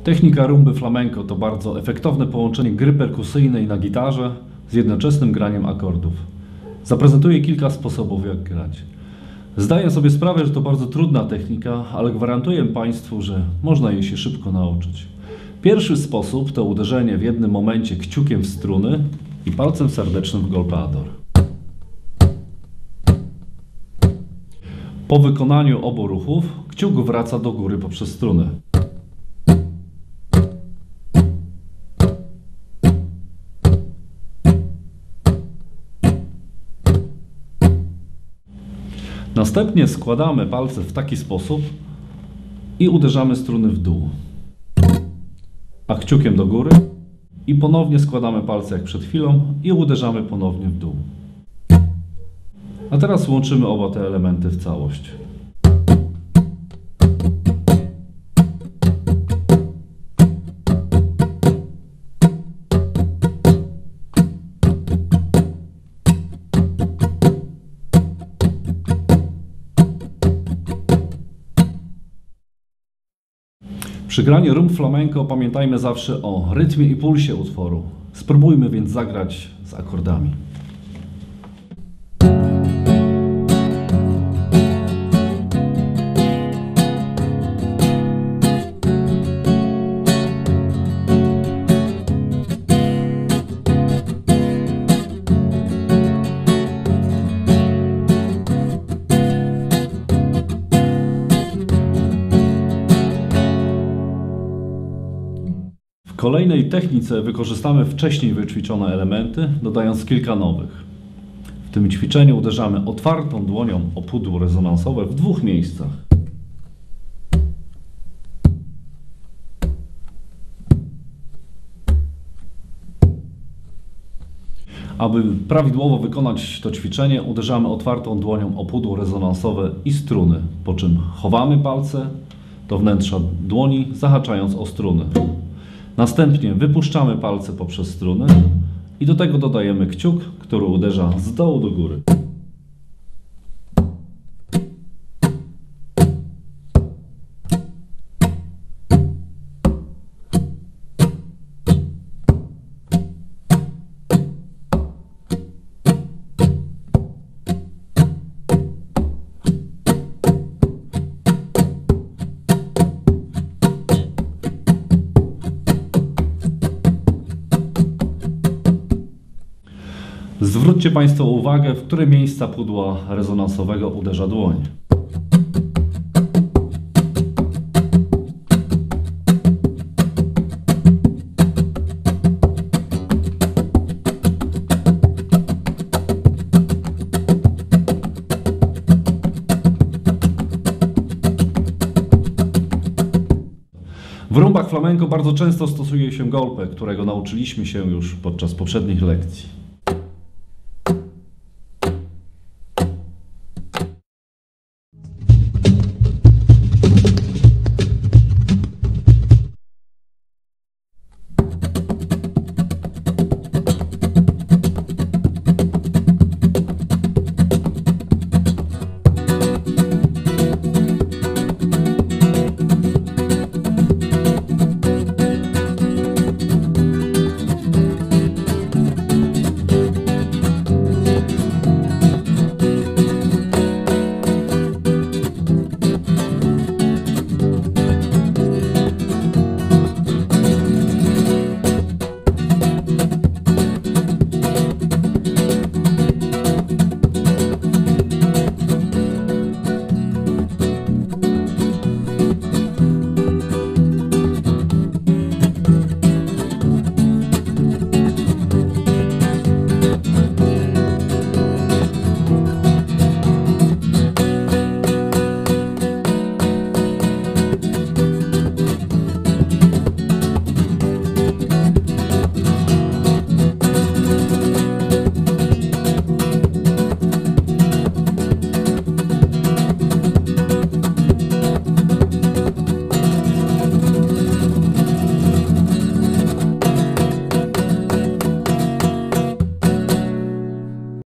Technika rumby flamenco to bardzo efektowne połączenie gry perkusyjnej na gitarze z jednoczesnym graniem akordów. Zaprezentuję kilka sposobów, jak grać. Zdaję sobie sprawę, że to bardzo trudna technika, ale gwarantuję Państwu, że można jej się szybko nauczyć. Pierwszy sposób to uderzenie w jednym momencie kciukiem w struny i palcem serdecznym w golpeador. Po wykonaniu obu ruchów kciuk wraca do góry poprzez struny. Następnie składamy palce w taki sposób i uderzamy struny w dół, a kciukiem do góry i ponownie składamy palce jak przed chwilą i uderzamy ponownie w dół. A teraz łączymy oba te elementy w całość. Przy graniu rumb flamenco pamiętajmy zawsze o rytmie i pulsie utworu. Spróbujmy więc zagrać z akordami. W kolejnej technice wykorzystamy wcześniej wyćwiczone elementy, dodając kilka nowych. W tym ćwiczeniu uderzamy otwartą dłonią o pudło rezonansowe w dwóch miejscach. Aby prawidłowo wykonać to ćwiczenie, uderzamy otwartą dłonią o pudło rezonansowe i struny, po czym chowamy palce do wnętrza dłoni, zahaczając o struny. Następnie wypuszczamy palce poprzez struny i do tego dodajemy kciuk, który uderza z dołu do góry. Zwróćcie Państwo uwagę, w które miejsca pudła rezonansowego uderza dłoń. W rumbach flamenco bardzo często stosuje się golpe, którego nauczyliśmy się już podczas poprzednich lekcji.